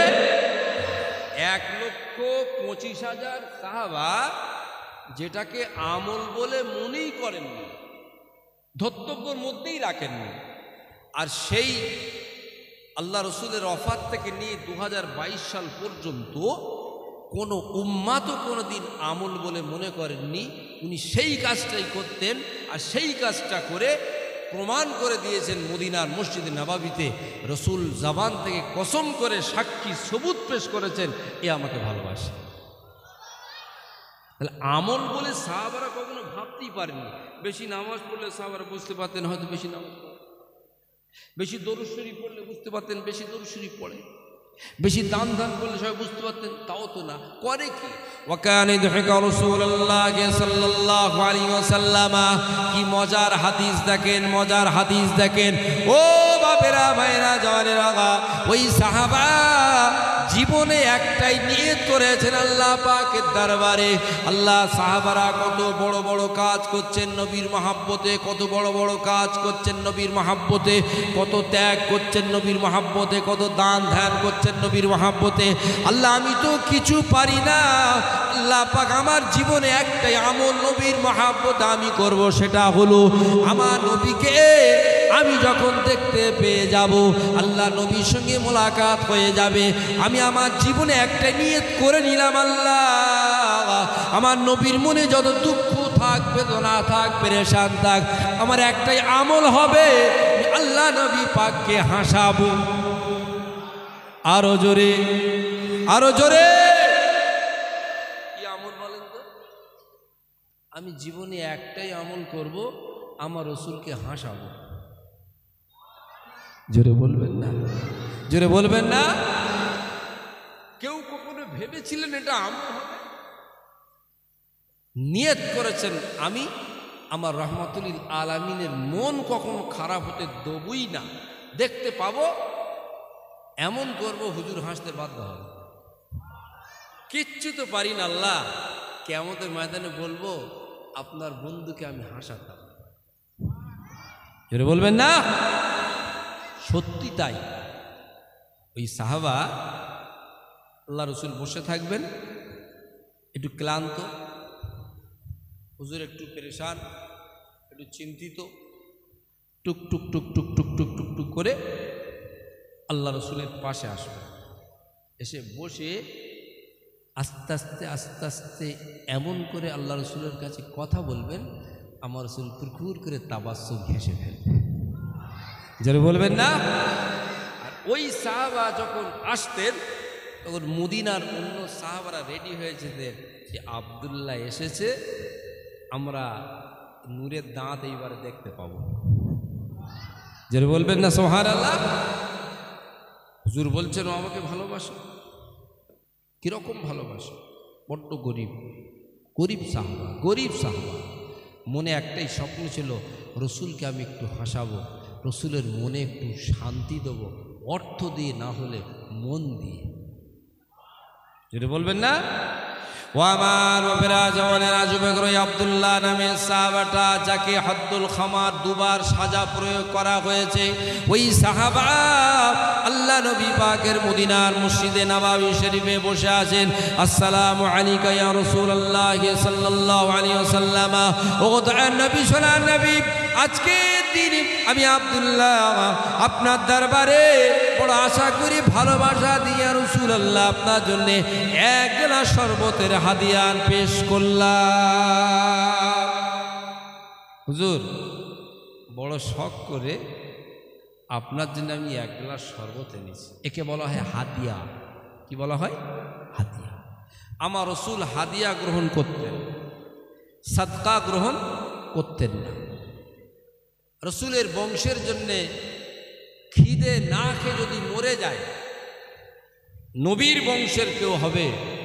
1,25,000 সাহাবা যেটাকে আমল বলে মনেই করেননি, ধর্তব্যের মধ্যেই রাখেননি, আর সেই আল্লাহ রসুলের ওফাত থেকে নিয়ে 2022 সাল পর্যন্ত কোনো উম্মাতও কোনো দিন আমল বলে মনে করেননি, উনি সেই কাজটাই করতেন, আর সেই কাজটা করে প্রমাণ করে দিয়েছেন মদিনার মসজিদে নববীতে। রসুল জবান থেকে কসম করে সাক্ষী সবুত পেশ করেছেন, এ আমাকে ভালোবাসে। তাহলে আমল বলে সাহাবারা কখনো ভাবতেই পারেননি। বেশি নামাজ পড়লে সাহাবারা বুঝতে পারতেন হয়তো বেশি নামাজ পড়ে, বেশি দরুদ শরীফ পড়লে বুঝতে পারতেন বেশি দরুদ শরীফ পড়ে, বেশি দান ধান করলে সবাই বুঝতে পারতেন, তাও তো না। করে কি? ওয়াকানে যুহিকা রাসূলুল্লাহ সাল্লাল্লাহু আলাইহি ওয়াসাল্লাম। কি মজার হাদিস দেখেন, মজার হাদিস দেখেন ও বাপেরা ভাইরা জওয়ানেরা। ওই সাহাবা জীবনে একটাই নিয়ত করেছেন আল্লাহ পাকের দরবারে। আল্লাহ, সাহাবারা কত বড় বড় কাজ করছেন নবীর মহব্বতে, কত বড় বড় কাজ করছেন নবীর মহব্বতে, কত ত্যাগ করছেন নবীর মহব্বতে, কত দান ধ্যান করছেন নবীর মহব্বতে। আল্লাহ, আমি তো কিছু পারি না, আল্লাহ পাক আমার জীবনে একটাই আমল নবীর মহব্বত আমি করব, সেটা হলো আমার নবীকে আমি যখন দেখতে পেয়ে যাব, আল্লাহ নবীর সঙ্গে মোলাকাত হয়ে যাবে, আমি আমার জীবনে একটা নিয়ত করে নিলাম, আল্লাহ আমার নবীর মনে যত দুঃখ থাক, বেদনা থাক, পেরেশান থাক, আমার একটাই আমল হবে, আল্লাহ নবী পাককে হাসাবো। আরো জোরে, আরো জোরে। কি আমল বলেন তো? আমি জীবনে একটাই আমল করব, আমার রসুলকে হাসাবো। জোরে বলবেন না, জোরে বলবেন না। কেউ কখনো ভেবেছিলেন এটা আমল হবে? নিয়ত করেছেন আমি আমার রহমাতুল আলামিনের মন কখনো খারাপ হতে দেবই না, দেখতে পাবো এমন করব হুজুর হাসতে বাধ্য হবে। কিচ্ছু তো পারি না আল্লাহ, কিয়ামতের ময়দানে বলবো আপনার বন্ধুকে আমি হাসাতাম। জোরে বলবেন না? সত্যি তাই। ওই সাহাবা আল্লাহ রসুল বসে থাকবেন, একটু ক্লান্ত, হুজুর একটু পেরেশান, একটু চিন্তিত, টুক টুক টুক টুক টুক টুক টুক টুক করে আল্লাহ রসুলের পাশে আসবে, এসে বসে আস্তে আস্তে আস্তে আস্তে এমন করে আল্লাহ রসুলের কাছে কথা বলবেন, আমার রসুল কুরকুর করে তাবাসসুম হেসে ফেলবে। যারা বলবেন না? আর ওই সাহাবা যখন আসতেন তখন মদিনার অন্য সাহাবারা রেডি হয়েছে যে আব্দুল্লাহ এসেছে, আমরা নূরের দাঁত এইবারে দেখতে পাবো। যারা বলবেন না সুবহানাল্লাহ? হুজুর বলছেন ও আমাকে ভালোবাসে। কিরকম ভালোবাসে? বড্ড গরিব, গরিব সাহাবা, গরিব সাহাবা। মনে একটাই স্বপ্ন ছিল, রসুলকে আমি একটু হাসাবো, রসুলের মনে একটু শান্তি দেবো, অর্থ দিয়ে না হলে মন দিয়ে। যেটা বলবেন না? ও আমার বাপেরা, জওয়ানের আজুবেগর আব্দুল্লাহ নামের সাহাবাটা, যাকে হদ্দুল খামার দুবার সাজা প্রয়োগ করা হয়েছে, ওই সাহাবা আল্লাহ নবী পাকের মদিনার মসজিদে নববী শরীফে বসে আছেন। আসসালামু আলাইকা ইয়া রাসূলুল্লাহ সাল্লাল্লাহু আলাইহি ওয়াসাল্লাম। ও দয়ার নবী, সোনার নবী, আজকে দিন আমি আব্দুল্লাহ আপনার দরবারে বড় আশা করি, ভালোবাসা দিয়ে রাসূলুল্লাহ আপনার জন্য এক গ্লাস শরবতের হাদিয়ান পেশ করলাম। হুজুর, বড় শখ করে আপনার জন্য আমি এক গ্লাস শরবত এনেছি। একে বলা হয় হাদিয়া। কি বলা হয়? হাদিয়া। আমার রসুল হাদিয়া গ্রহণ করতেন, সাদকা গ্রহণ করতেন না। রসুলের বংশের জন্যে খিদে না খেয়ে যদি মরে যায়, নবীর বংশের কেউ হবে,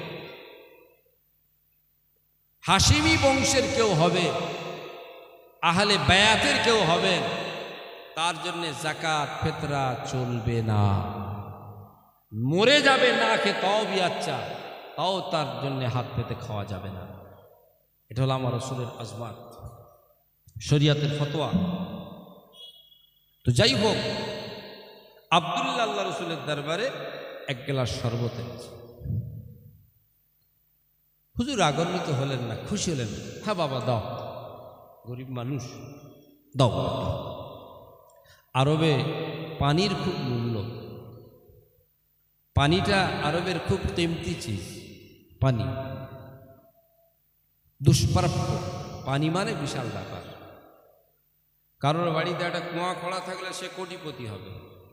হাশিমি বংশের কেউ হবে, আহলে বায়াতের কেউ হবে, তার জন্যে যাকাত ফিতরা চলবে না। মরে যাবে না খেয়ে তাও বি আচ্ছা, তাও তার জন্যে হাত পেতে খাওয়া যাবে না। এটা হলো আমার রসুলের আজমাত, শরিয়াতের ফতোয়া। তো যাই হোক, আব্দুল্লাহ আল্লাহ রসুলের দরবারে এক গ্লাস শরবত এনেছে। হুজুর রাগান্বিত হলেন না, খুশি হলেন। হ্যাঁ বাবা দাও, গরিব মানুষ, দাও। আরবে পানির খুব মূল্য, পানিটা আরবের খুব কিমতি চিজ। পানি দুষ্প্রাপ্য, পানি মানে বিশাল ব্যাপার। কারোর বাড়িতে একটা কুয়া খোঁড়া থাকলে সে কোটিপতি হবে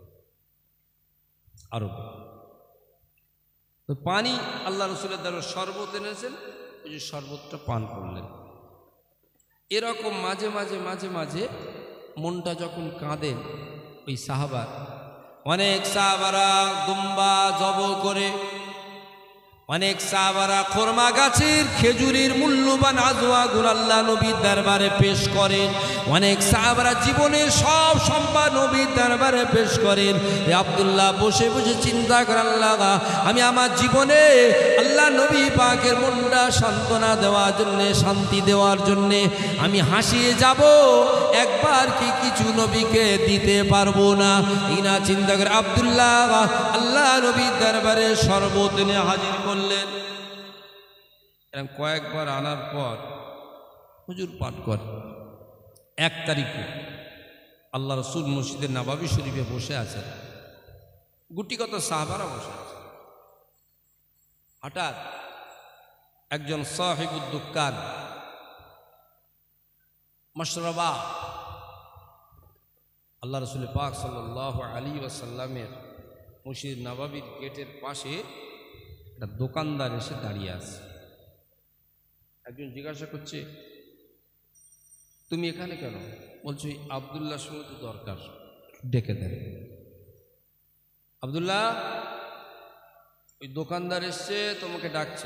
আরবে। তো পানি আল্লাহ রসুলের দ্বারা শরবত এনেছেন, ওই যে শরবতটা পান করলেন। এরকম মাঝে মাঝে মাঝে মাঝে মনটা যখন কাঁদেন ওই সাহাবার, অনেক সাহাবারা দুম্বা জব করে, অনেক সাহাবারা খোরমা গাছের খেজুরের মূল্যবান আজওয়াগুল আল্লাহ নবীর দরবারে পেশ করেন। অনেক সাহাবারা জীবনের সব সম্পদ নবীর দরবারে পেশ করেন। আব্দুল্লাহ বসে বসে চিন্তা করেন, আল্লাহ আমি আমার জীবনে আল্লাহ নবী পাকের মনটা সান্ত্বনা দেওয়ার জন্যে, শান্তি দেওয়ার জন্যে আমি হাসিয়ে যাব, একবার কি কিছু নবীকে দিতে পারবো না? ইনা চিন্তা করে আব্দুল্লাহ আল্লাহ নবীর দরবারে শরবত এনে হাজির করলেন। এরকম কয়েকবার আনার পর হুজুর পাঠ করে 1 তারিখে আল্লাহ রসুল মসজিদের নববী শরীফে বসে আছেন, গুটিগত সাহাবারা বসে আছে। হঠাৎ একজন সাহিবুদ দুকান মশরবা, আল্লাহ রসুল পাক সাল্লাল্লাহু আলাইহি ওয়াসাল্লামের মসজিদ নববীর গেটের পাশে একটা দোকানদার এসে দাঁড়িয়ে আছে। একজন জিজ্ঞাসা করছে, তুমি এখানে কেন? বলছি আব্দুল্লাহর সঙ্গে তো দরকার, ডেকে দেন। আব্দুল্লাহ, ওই দোকানদার এসছে, তোমাকে ডাকছে।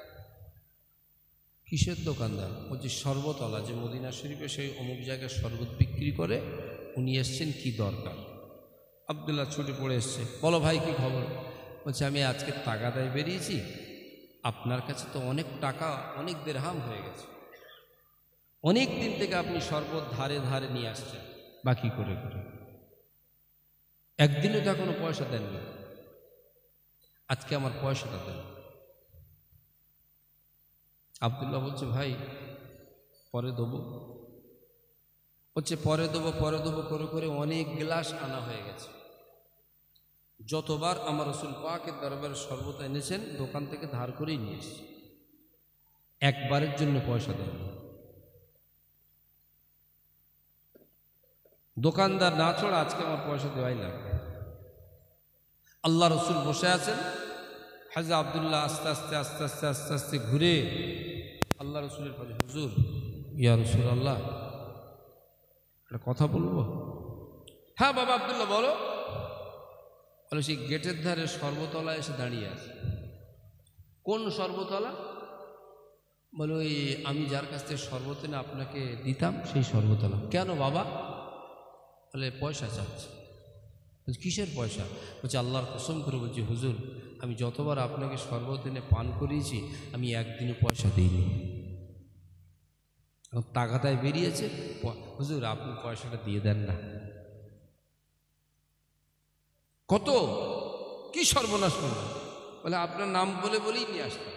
কিসের দোকানদার? বলছি শরবতওয়ালা, যে মদিনা শরীফে সেই অমুক জায়গায় শরবত বিক্রি করে, উনি এসছেন, কি দরকার? আব্দুল্লাহ ছুটে পড়ে এসছে। বলো ভাই কি খবর? বলছে আমি আজকে তাগাদায় বেরিয়েছি, আপনার কাছে তো অনেক টাকা, অনেক দিরহাম হয়ে গেছে, অনেক দিন থেকে আপনি শরবত ধারে ধারে নিয়ে আসছেন বাকি করে করে, একদিনও তো এখনো পয়সা দেননি, আজকে আমার পয়সাটা দেন। আব্দুল্লাহ বলছে, ভাই পরে দেবো, বলছে পরে দেবো করে করে অনেক গ্লাস আনা হয়ে গেছে। যতবার আমার রসুল পাকের দরবারে শরবত এনেছেন দোকান থেকে ধার করেই নিয়ে এসেছি, একবারের জন্য পয়সা দেন। দোকানদার না ছড়া আজকে আমার পয়সা দেওয়াই লাগবে। আল্লাহ রসুল বসে আছেন, হাজরা আব্দুল্লাহ আস্তে আস্তে আস্তে আস্তে আস্তে আস্তে ঘুরে আল্লাহ রসুলের কাছে, হুজুর ইয়া রসুল আল্লাহ একটা কথা বলবো। হ্যাঁ বাবা আব্দুল্লাহ বলো। বলে সেই গেটের ধারে সর্বতলা এসে দাঁড়িয়ে আছে। কোন সর্বতলা? বলে ওই আমি যার কাছ থেকে শরবত এনে আপনাকে দিতাম সেই সর্বতলা। কেন বাবা? বলে পয়সা চাচ্ছে। কিসের পয়সা? বলছে আল্লাহর কসম করে বলছি হুজুর, আমি যতবার আপনাকে শরবত এনে পান করিয়েছি আমি একদিনও পয়সা দিইনি। তাগাদায় বেরিয়েছে, হুজুর আপনি পয়সাটা দিয়ে দেন না। কত কি সর্বনাশ করলেন? বলে আপনার নাম বলে বলেই নিয়ে আসতেন।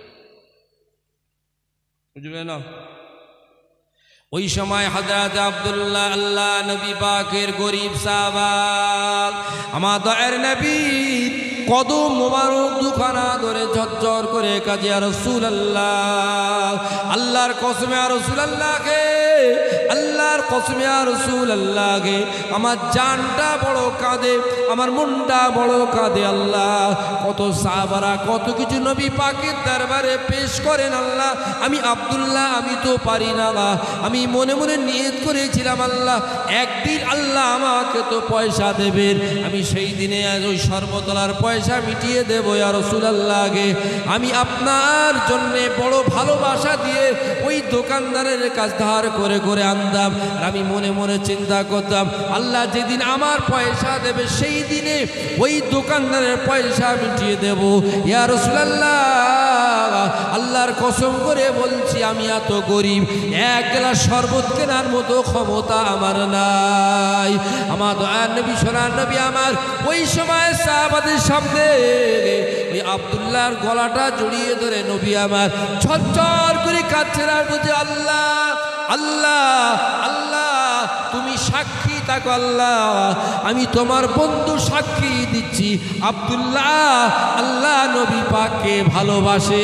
বুঝলেন না? ওই সময় হযরত আব্দুল্লাহ আল্লাহ নবী পাকের গরিব সাহাবা আমার দয়ার নবী কদম মোবারক দুখানা ধরে ঝরঝর করে কাজে ইয়া রাসূলুল্লাহ, আল্লাহর কসমে ইয়া রাসূলুল্লাহকে, আল্লাহর কসমে ইয়া রাসূলুল্লাহকে আমার জানটা বড় কাঁদে, আমার মনটা বড় কাঁদে। আল্লাহ কত সাহাবারা কত কিছু নবী পাকের দরবারে পেশ করেন। আল্লাহ আমি আব্দুল্লাহ আমি তো পারি না। আমি মনে মনে নিয়ত করেছিলাম আল্লাহ একদিন আল্লাহ আমাকে তো পয়সা দেবেন, আমি সেই দিনে ওই সর্বতলার পয়সা মিটিয়ে দেব ইয়া রাসূলুল্লাহকে। আমি আপনার জন্যে বড় ভালোবাসা দিয়ে ওই দোকানদারের কাছ ধার করে করে আনতাম। আর আমি মনে মনে চিন্তা করতাম আল্লাহ যেদিন আমার পয়সা দেবে সেই দিনে ওই দোকানদারের পয়সা মিটিয়ে দেব ইয়া রাসূলুল্লাহ। আল্লাহর কসম করে বলছি আমি এত গরিব, এক গ্লাস শরবত কেনার মতো ক্ষমতা আমার নাই। আমার দয়ার নবী সোনার নবী আমার ওই সময় সাহাবাদের সামনে ওই আব্দুল্লাহর গলাটা জড়িয়ে ধরে নবী আমার ঝরঝর করে কাঁদছেন আর বলছে আল্লাহ আল্লাহ আল্লাহ তুমি সাক্ষী থাকো আল্লাহ, আমি তোমার বন্ধু সাক্ষী দিচ্ছি আব্দুল্লাহ আল্লাহ নবী পাককে ভালোবাসে।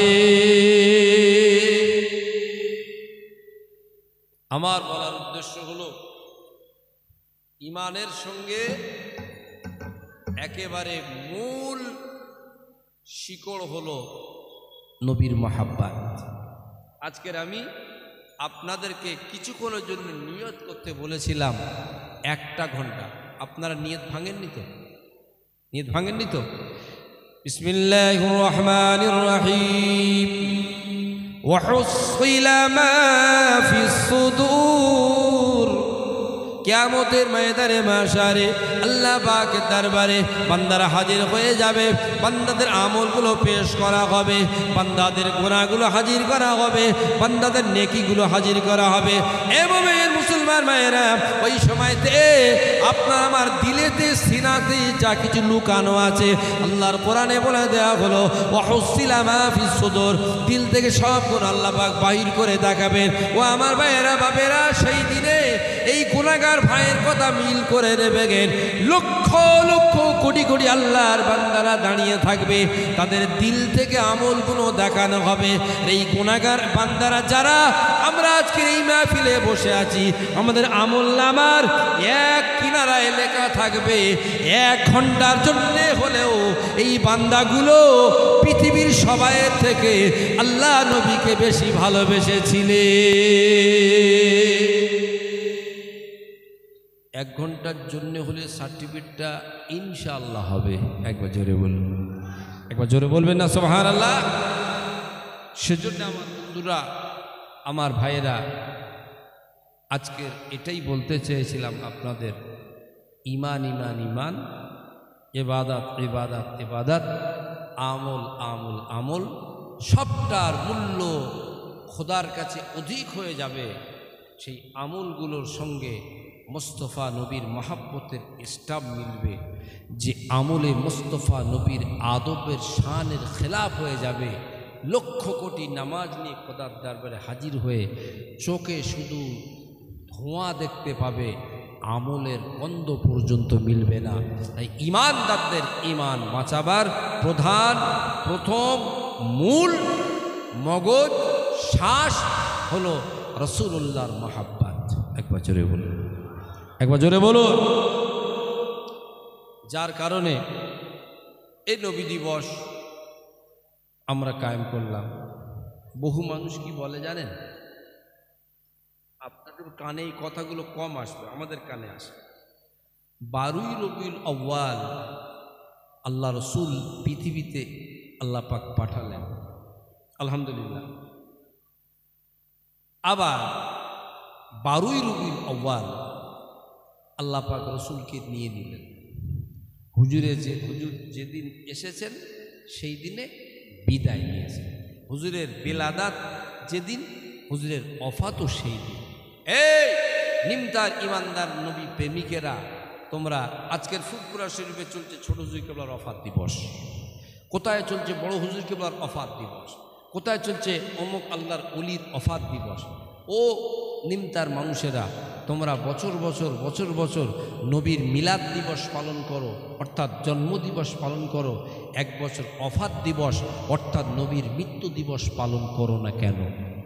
আমার বলার উদ্দেশ্য হলো ইমানের সঙ্গে একেবারে মূল শিকড় হলো নবীর মহাব্বত। আজকের আমি আপনাদেরকে কিছুক্ষণের জন্য নিয়ত করতে বলেছিলাম 1 ঘন্টা। আপনারা নিয়ত ভাঙেননি তো? নিয়ত ভাঙেননি তো? বিসমিল্লাহির রহমানির রহিম। ওয়া হুসিলা মা ফিস সুদূর। কিয়ামতের ময়দানে মাশারে আল্লাহ পাকের দরবারে বান্দারা হাজির হয়ে যাবে, বান্দাদের আমলগুলো পেশ করা হবে, বান্দাদের গুনাহগুলো হাজির করা হবে, বান্দাদের নেকিগুলো হাজির করা হবে। এভাবে মুসলমান মায়েরা ওই সময়তে আপনার আমার দিলেতে সিনাতে যা কিছু লুকানো আছে আল্লাহর কোরআনে বলে দেওয়া হলো ওয়া হুসিলা মা ফিস সুদূর, দিল থেকে সব গুণ আল্লাহ পাক বাহির করে দেখাবেন। ও আমার ভাইয়েরা বাপেরা সেই দিনে এই গুনাহগার ভাইয়ের কথা মিল করে নেবেন। লক্ষ লক্ষ কোটি কোটি আল্লাহর বান্দারা দাঁড়িয়ে থাকবে, তাদের দিল থেকে আমলগুলো দেখানো হবে। এই গুনাহগার বান্দারা যারা আমরা আজকে এই মাহফিলে বসে আছি, আমাদের আমলনামার এক কিনারায় লেখা থাকবে 1 ঘন্টার জন্য হলেও এই বান্দাগুলো পৃথিবীর সবাইয়ের থেকে আল্লাহ নবীকে বেশি ভালোবেসেছিলেন। 1 ঘন্টার জন্য হলে সার্টিফিকেটটা ইনশাআল্লাহ হবে। একবার জোরে বলুন, একবার জোরে বলবেন না সুবহানাল্লাহ। সেজন্য আমার বন্ধুরা আমার ভাইয়েরা আজকের এটাই বলতে চেয়েছিলাম আপনাদের, ইমান ইমান ইমান, ইবাদত ইবাদত ইবাদত, আমল আমল আমল, সবটার মূল্য খোদার কাছে অধিক হয়ে যাবে, সেই আমলগুলোর সঙ্গে মোস্তফা নবীর মহাব্বতের স্টাব মিলবে। যে আমলে মোস্তফা নবীর আদবের শানের খেলাফ হয়ে যাবে, লক্ষ কোটি নামাজ নিয়ে খোদার দরবারে হাজির হয়ে চোখে শুধু ধোঁয়া দেখতে পাবে, আমলের গন্ধ পর্যন্ত মিলবে না। তাই ঈমানদারদের ঈমান বাঁচাবার প্রথম মূল মগজ শ্বাস হলো রাসূলুল্লাহর মহাব্বত। একবার জোরে বলুন, একবার জোরে বলুন। যার কারণে এই নবী দিবস আমরা কায়েম করলাম। বহু মানুষ কি বলে জানেন? আপনাদের কানে এই কথাগুলো কম আসবে, আমাদের কানে আসে। 12ই রবিউল আউয়াল আল্লাহ রসুল পৃথিবীতে আল্লাহ পাক পাঠালেন, আলহামদুলিল্লাহ। আবার 12ই রবিউল আউয়াল আল্লাহ পাক রসুলকে নিয়ে নিলেন। হুজুর যেদিন এসেছেন সেই দিনে বিদায় নিয়েছেন। হুজুরের বেলাদাত যেদিন, হুজুরের অফাতও সেই দিন। এই নিমতার ইমানদার নবী প্রেমিকেরা, তোমরা আজকের ফুরফুরা শরীফে চলছে ছোট হুজুর কেবলার অফাত দিবস, কোথায় চলছে বড় হুজুর কেবলার অফাত দিবস, কোথায় চলছে অমুক আল্লাহর অলির অফাত দিবস। ও নিমতার মানুষেরা, তোমরা বছর বছর নবীর মিলাদ দিবস পালন করো, অর্থাৎ জন্মদিবস পালন করো, এক বছর অফাত দিবস অর্থাৎ নবীর মৃত্যু দিবস পালন করো না কেন?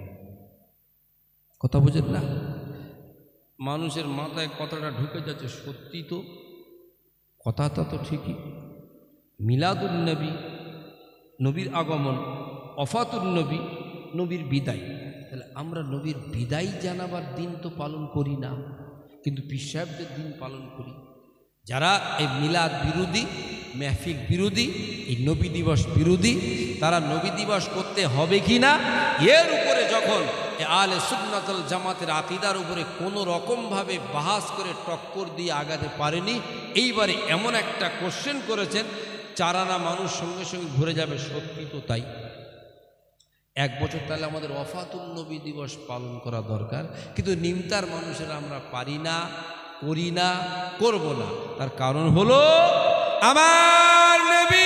কথা বুঝেন না? মানুষের মাথায় কথাটা ঢুকে যাচ্ছে, সত্যি তো কথাটা তো ঠিকই। মিলাদুন নবী নবীর আগমন, অফাতুন নবী নবীর বিদায়। তাহলে আমরা নবীর বিদায় জানাবার দিন তো পালন করি না, কিন্তু পীর সাহেবদের দিন পালন করি। যারা এই মিলাদ বিরোধী, মেহফিল বিরোধী, এই নবী দিবস বিরোধী, তারা নবী দিবস করতে হবে কি না, এর উপরে যখন আলে সুন্নাতুল জামাতের আকীদার উপরে কোনো রকমভাবে বাহাস করে টক্কর দিয়ে আগাতে পারেনি, এইবারে এমন একটা কোশ্চেন করেছেন, চারানা মানুষ সঙ্গে সঙ্গে ঘুরে যাবে। সত্যি তো তাই। এক বছর তাহলে আমাদের ওয়াফাতুন নবী দিবস পালন করা দরকার, কিন্তু নিমতার মানুষেরা আমরা পারি না, করি না, করব না। তার কারণ হলো আমার নবী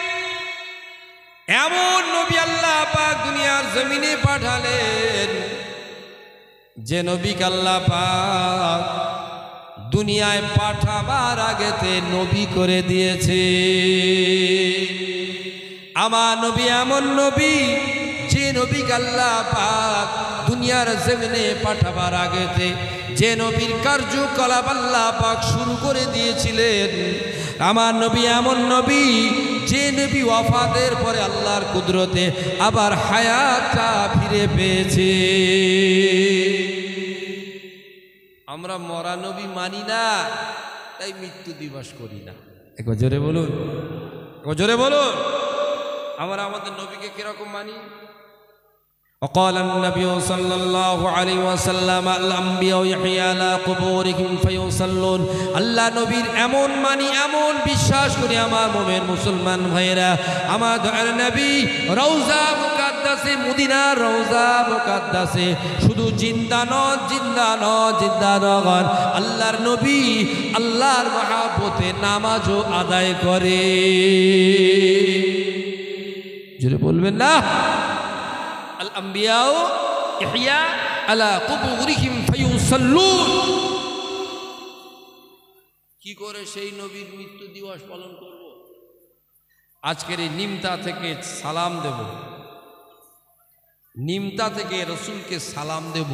এমন নবী আল্লাহ পাক দুনিয়ার জমিনে পাঠালেন, যে নবীকে আল্লাহ পাক দুনিয়ায় পাঠাবার আগেতে নবী করে দিয়েছে। আমার নবী এমন নবী, যে নবীকে আল্লাহ পাক দুনিয়ার জমিনে পাঠাবার আগেতে যে নবীর কার্যকলাপ আল্লাহ পাক শুরু করে দিয়েছিলেন। আমার নবী এমন নবী, যে নবী ওয়াফাতের পরে আল্লাহর কুদরতে আবার হায়াতটা ফিরে পেয়েছে। আমরা মরা নবী মানি না, তাই মৃত্যু দিবস করি না। একবার জোরে বলুন, একবার জোরে বলুন। আমরা আমাদের নবীকে কিরকম মানি? وقال النبي صلى الله عليه وسلم الأنبياء يحيى على قبورهم فيصلون। আল্লাহ নবীর এমন মানি, এমন বিশ্বাস করি আমার মুমিন মুসলমান ভাইরা। আমার দয়ার নবী রওজা মুকাদ্দাসে, মদিনার রওজা মুকাদ্দাসে শুধু জিন্দা নন, আল্লাহর নবী আল্লাহর মহব্বতে নামাজও আদায় করে। জোরে বলবেন না? আল-আম্বিয়াউ ইহইয়া আলা কুবুরিহিম ফায়ুসাল্লুন। কি করে সেই নবীর মৃত্যু দিবস পালন করব? আজকের এই নিমতা থেকে সালাম দেব, নিমতা থেকে রসুলকে সালাম দেব।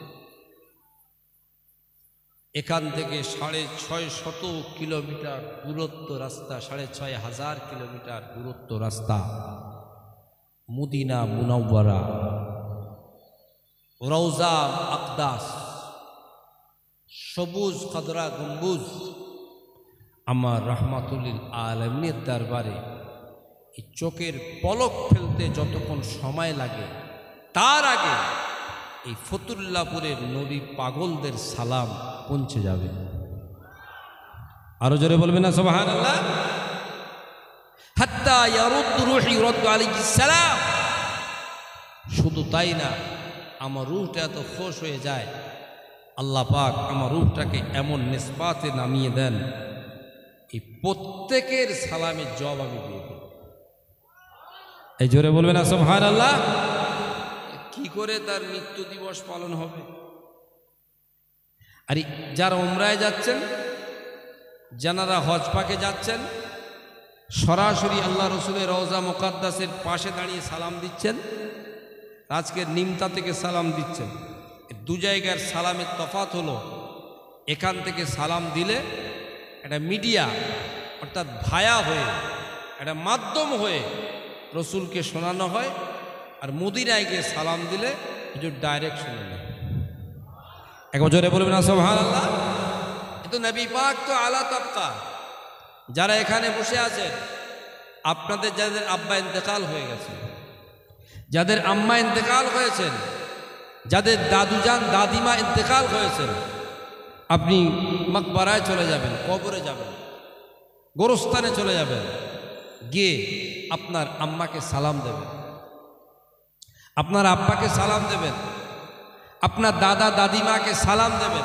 এখান থেকে 650 কিলোমিটার দূরত্ব রাস্তা, 6500 কিলোমিটার দূরত্ব রাস্তা, মদিনা মুনাওয়ারা, রওজা আকদাস, সবুজ খদরা গম্বুজ, আমার রহমাতুল্লিল আলামিনের দরবারে এই চোখের পলক ফেলতে যতক্ষণ সময় লাগে, তার আগে এই ফতুল্লাপুরের নবী পাগলদের সালাম পৌঁছে যাবে। আরো জোরে বলবেন না সুবহানাল্লাহ? হাত্তা ইয়ারুদ্দু রূহি ইউরাদ্দু আলাইহিস সালাম। তাই না, আমার রূহটা এত খুশ হয়ে যায়, আল্লাহ পাক আমার রূহটাকে এমন নিসবাতে নামিয়ে দেন, এই প্রত্যেকের সালামের জবাব আমি দিয়ে দিই। এই জোরে বলবেন না সুবহানাল্লাহ। কি করে তার মৃত্যু দিবস পালন হবে? আর যারা উমরায় যাচ্ছেন, যারা হজ পাকে যাচ্ছেন, সরাসরি আল্লাহ রসুলের রওজা মুকাদ্দাসের পাশে দাঁড়িয়ে সালাম দিচ্ছেন, আজকের নিমতা থেকে সালাম দিচ্ছেন, দু জায়গার সালামের তফাৎ হলো, এখান থেকে সালাম দিলে একটা মিডিয়া অর্থাৎ ভায়া হয়ে, একটা মাধ্যম হয়ে রসুলকে শোনানো হয়, আর মদিনায় গিয়ে সালাম দিলে হুজুর ডাইরেক্ট শুনে নেয়। এক বছরে বলবেন না সুবহানাল্লাহ। কিন্তু নবী পাক তো আলা তাবকা, যারা এখানে বসে আছেন, আপনাদের যাদের আব্বা ইন্তেকাল হয়ে গেছে, যাদের আম্মা ইন্তেকাল হয়েছেন, যাদের দাদুজান দাদিমা ইন্তেকাল হয়েছেন, আপনি মাকবারায় চলে যাবেন, কবরে যাবেন, গোরস্থানে চলে যাবেন, গিয়ে আপনার আম্মাকে সালাম দেবেন, আপনার আব্বাকে সালাম দেবেন, আপনার দাদা দাদিমাকে সালাম দেবেন।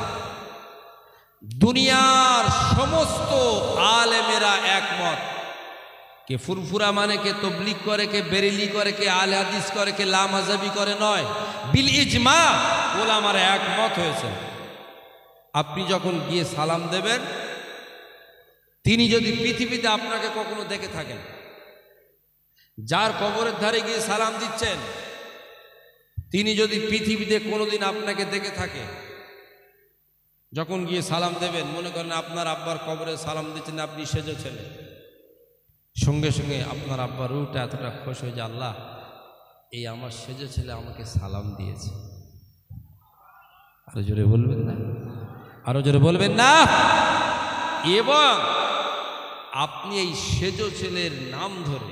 দুনিয়ার সমস্ত আলেমেরা একমত, কে ফুরফুরা মানে কে তবলিগ করে, কে বেরেলি করে, কে আলে হাদিস করে, কে লামাজাবি করে নয়, বিল ইজমা ওলামারা একমত হয়েছে। আপনি যখন গিয়ে সালাম দেবেন, তিনি যদি পৃথিবীতে আপনাকে কখনো দেখে থাকেন, যার কবরের ধারে গিয়ে সালাম দিচ্ছেন, তিনি যদি পৃথিবীতে কোনোদিন আপনাকে দেখে থাকে, যখন গিয়ে সালাম দেবেন, মনে করেন আপনার আব্বার কবরে সালাম দিচ্ছেন, আপনি সেজো ছেলে, সঙ্গে সঙ্গে আপনার আব্বার রূহটা এতটা খুশ হয়ে যায়, আল্লাহ এই আমার সেজো ছেলে আমাকে সালাম দিয়েছে। আরো জোরে বলবেন না, আরো জোরে বলবেন না। এবং আপনি এই সেজো ছেলের নাম ধরে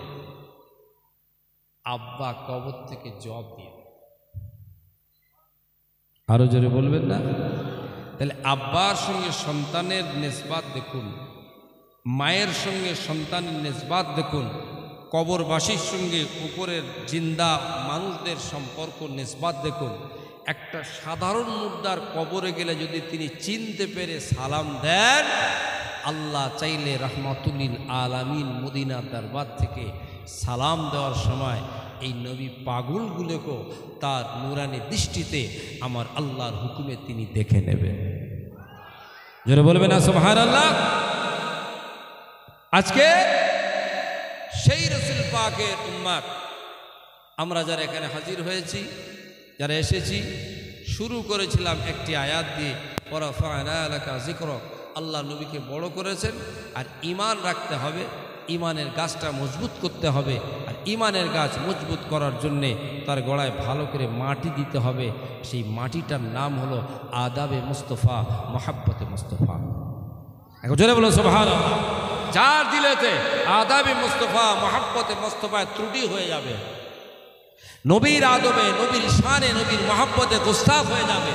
আব্বা কবর থেকে জবাব দিয়ে, আরো জোরে বলবেন না। তাহলে আব্বার সঙ্গে সন্তানের নিসবাত দেখুন, মায়ের সঙ্গে সন্তানের নিসবাত দেখুন, কবরবাসীর সঙ্গে উপরের জিন্দা মানুষদের সম্পর্ক নিসবাত দেখুন। একটা সাধারণ মুর্দার কবরে গেলে যদি তিনি চিনতে পেরে সালাম দেন, আল্লাহ চাইলে রাহমাতুল্লিল আলামিন মদিনার দরবার থেকে সালাম দেওয়ার সময় এই নবী পাগলগুলোকেও তার নূরানি দৃষ্টিতে আমার আল্লাহর হুকুমে তিনি দেখে নেবেন। যারা বলবেন না সুবহানাল্লাহ। আজকে সেই রাসূল পাকের উম্মত আমরা যারা এখানে হাজির হয়েছি, যারা এসেছি, শুরু করেছিলাম একটি আয়াত দিয়ে, ওয়ারাফা'না লাকা যিকরাক, আল্লাহ নবীকে বড় করেছেন। আর ঈমান রাখতে হবে, ঈমানের গাছটা মজবুত করতে হবে, আর ঈমানের গাছ মজবুত করার জন্যে তার গোড়ায় ভালো করে মাটি দিতে হবে। সেই মাটিটার নাম হলো আদাবে মুস্তফা, মহাব্বতে মুস্তফা। এখন জোরে বলো সুবহানাল্লাহ। যার দিলেতে আদাবে মুস্তফা, মহাব্বতে মুস্তফায় ত্রুটি হয়ে যাবে, নবীর আদবে, নবীর শানে, নবীর মহাব্বতে গুস্তাখ হয়ে যাবে,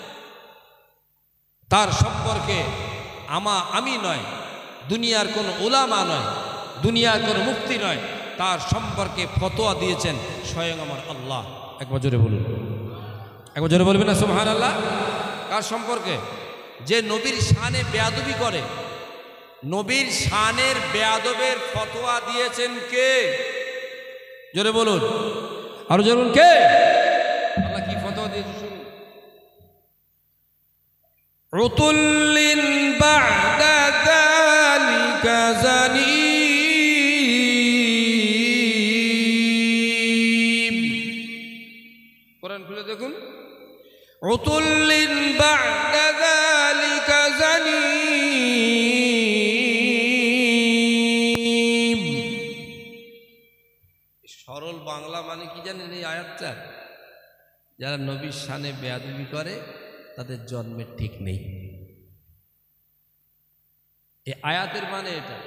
তার সম্পর্কে আমি নয়, দুনিয়ার কোনো উলামা নয়, দুনিয়ার কোনো মুফতি নয়, তার সম্পর্কে ফতোয়া দিয়েছেন স্বয়ং আমার আল্লাহ। একবার জোরে বলুন, একবার জোরে বলবেন না সুবহানাল্লাহ। কার সম্পর্কে? যে নবীর শানে বেয়াদবি করে, নবীর শানের বেয়াদবের ফতোয়া দিয়েছেন কে? জোরে বলুন, আরো জোরে বলুন, কে? আল্লাহ কি ফতোয়া দিয়েছেন শুনুন। উতুল্লিন বা'দা যালিকা জানিম। কোরআন খুলে দেখুন। উতুল্লিন বা'দা যালিকা জানিম। সরল বাংলা মানে কি জানেন এই আয়াতটা? যারা নবীর শানে বেয়াদবি করে তাদের জন্মের ঠিক নেই। এই আয়াতের মানে এটা।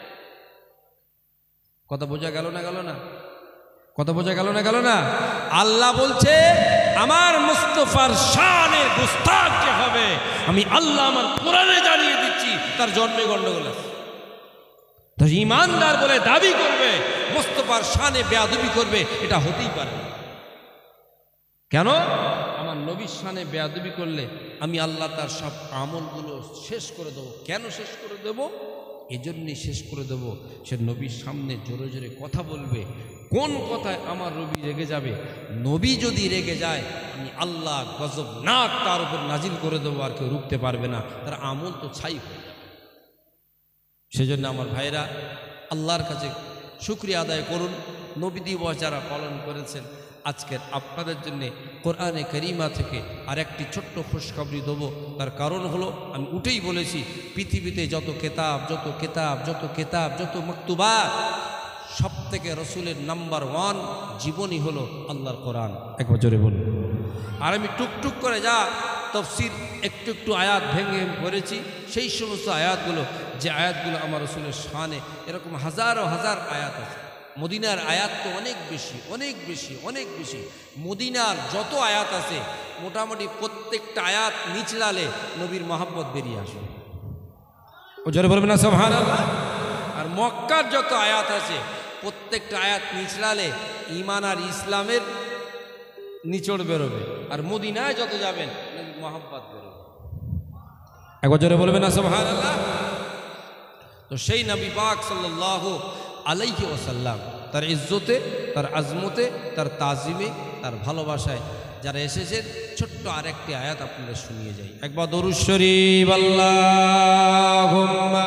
কথা বোঝা গেল না? গেল না? কথা বোঝা গেল না? গেল না? আল্লাহ বলছে আমার মুস্তাফার শানের গুস্তাখ যে হবে, আমি আল্লাহ আমার কোরআনে জানিয়ে দিচ্ছি তার জন্মে গন্ডগোল আছে। তো ঈমানদার বলে দাবি করবে, মুস্তাফার শানে বেয়াদবি করবে, এটা হতেই পারে না। কেন? আমার নবীর শানে বেয়াদবি করলে আমি আল্লাহ তার সব আমলগুলো শেষ করে দেবো। কেন শেষ করে দেব? এজন্যই শেষ করে দেব, সে নবীর সামনে জোরে জোরে কথা বলবে। কোন কথায় আমার নবী রেগে যাবে? নবী যদি রেগে যায় আমি আল্লাহ গজব না তার উপর নাজিল করে দেবো, আর কেউ রুখতে পারবে না, তার আমল তো ছাই হয়ে যাবে। সেজন্য আমার ভাইরা আল্লাহর কাছে শুকরিয়া আদায় করুন, নবী দিবস যারা পালন করেছেন। আজকের আপনাদের জন্যে কোরআনে কারিমা থেকে আরেকটি ছোট্ট খুশখবরি দেবো। তার কারণ হলো, আমি উঠেই বলেছি, পৃথিবীতে যত কেতাব যত মক্তুবাত, সব থেকে রসুলের নাম্বার 1 জীবনী হলো আল্লাহর কোরআন। একবার জোরে বলুন। আর আমি টুকটুক করে যা তফসির একটু একটু আয়াত ভেঙে পড়েছি, সেই সমস্ত আয়াতগুলো, যে আয়াতগুলো আমার রসুলের শানে, এরকম হাজারো হাজার আয়াত আছে। মদিনার আয়াত তো অনেক বেশি। মদিনার যত আয়াত আছে মোটামুটি প্রত্যেকটা আয়াত নিচলালে নবীর মহব্বত বেরিয়ে আসে। ও জোরে বলবেন না সুবহানাল্লাহ। আর মক্কার যত আয়াত আছে প্রত্যেকটা আয়াত নিচলালে ঈমান আর ইসলামের নিচড় বেরোবে। আর মদিনায় যত যাবেন নবীর মহব্বত বেরোবে। একবার জোরে বলবেন না সুবহানাল্লাহ। তো সেই নবী পাক সাল্লাল্লাহু আলাইহি ওয়াসাল্লাম তার ইজ্জতে, তার আজমতে, তার তাজিমে, তার ভালোবাসায় যারা এসেছেন, ছোট্ট আরেকটি আয়াত আপনাদের শুনিয়ে যাই। একবার দরুদ শরীফ আল্লাহুম্মা।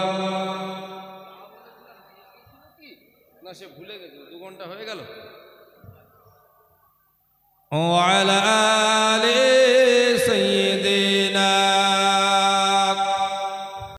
না, সে ভুলে গেছে, 2 ঘন্টা হয়ে গেল। ওয়া আলা আলি